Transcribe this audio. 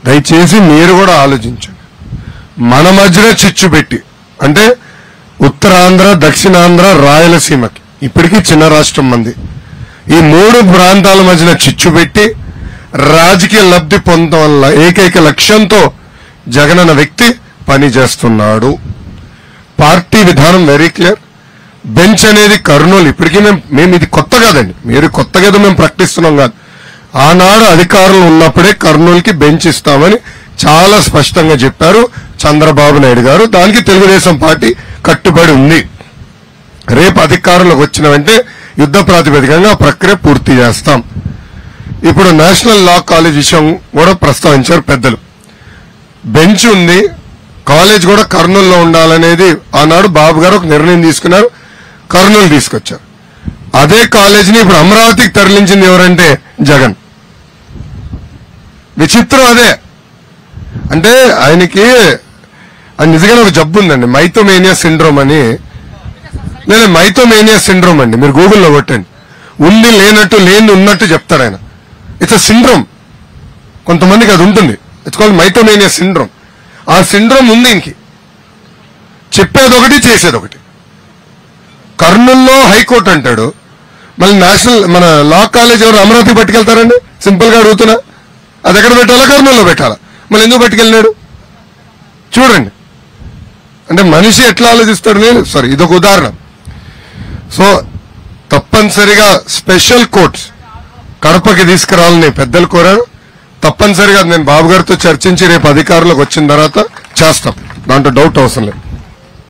దయచేసి మీరు కూడా ఆలోచించండి. మన మధ్యలో చిచ్చు పెట్టి, అంటే ఉత్తరాంధ్ర, దక్షిణాంధ్ర, రాయలసీమకి ఇప్పటికీ చిన్న రాష్ట్రం మంది, ఈ 3 ప్రాంతాల మధ్యన చిచ్చు పెట్టి రాజకీయ లబ్ధి పొందడం వల్ల ఏకైక లక్ష్యంతో జగన్ అన్న వ్యక్తి పని చేస్తున్నాడు. పార్టీ విధానం వెరీ క్లియర్. బెంచ్ అనేది కర్నూలు, ఇప్పటికీ మేము ఇది కొత్త కాదండి, మీరు కొత్తగా ఏదో మేము ప్రకటిస్తున్నాం కాదు. ఆనాడు అధికారులు ఉన్నప్పుడే కర్నూలుకి బెంచ్ ఇస్తామని చాలా స్పష్టంగా చెప్పారు చంద్రబాబు నాయుడు గారు. దానికి తెలుగుదేశం పార్టీ కట్టుబడి ఉంది. రేపు అధికారంలోకి వచ్చిన వెంటనే యుద్ధ ప్రాతిపదికంగా ప్రక్రియ పూర్తి చేస్తాం. ఇప్పుడు నేషనల్ లా కాలేజ్ విషయం కూడా ప్రస్తావించారు పెద్దలు. బెంచ్ ఉంది, కాలేజ్ కూడా కర్నూలులో ఉండాలనేది ఆనాడు బాబు గారు ఒక నిర్ణయం తీసుకున్నారు, కర్నూలు తీసుకొచ్చారు. అదే కాలేజీని ఇప్పుడు అమరావతికి తరలించింది ఎవరంటే జగన్. విచిత్రం అదే. అంటే ఆయనకి నిజంగానే ఒక జబ్బు ఉందండి, మైథోమేనియా సిండ్రోమ్ అని. లేదా మైథోమేనియా సిండ్రోమ్ అండి, మీరు గూగుల్లో కొట్టండి. ఉంది లేనట్టు, లేని ఉన్నట్టు చెప్తాడు ఆయన. ఇట్స్ అ సిండ్రోమ్, కొంతమందికి అది ఉంటుంది. It's called mythomania syndrome. ఆ సిండ్రోమ్ ఉంది ఇంకి, చెప్పేదొకటి చేసేదొకటి. కర్నూలులో హైకోర్టు అంటాడు, మళ్ళీ నేషనల్ మన లా కాలేజ్ ఎవరు అమరావతికి పట్టుకెళ్తారండి? సింపుల్ గా అడుగుతున్నా. అది ఎక్కడ పెట్టాలా? కర్నూలులో పెట్టాలా? మళ్ళీ ఎందుకు పట్టుకెళ్ళినాడు చూడండి. అంటే మనిషి ఎట్లా ఆలోచిస్తాడు? నేను సారీ, ఇదొక ఉదాహరణ. సో తప్పనిసరిగా స్పెషల్ కోర్ట్స్ కడపకి తీసుకురావాలని పెద్దలు కోరారు. తప్పనిసరిగా నేను బాబు గారితో చర్చించి రేపు అధికారులకు వచ్చిన తర్వాత చేస్తాం, దాంట్లో డౌట్ అవసరం లేదు.